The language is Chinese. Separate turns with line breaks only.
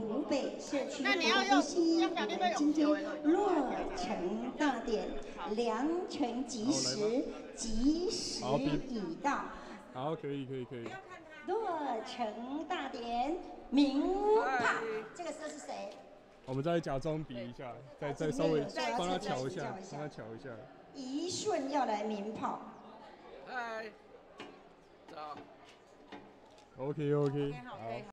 湖北社区的呼吸，我们今天落成大典，良辰吉时，吉时已到。
好，可以。
落成大典，鸣炮。这个时候是谁？
我们再假装比一下，再稍微帮他瞧一下，一
顺要来鸣炮。
嗨，走。
OK，
好。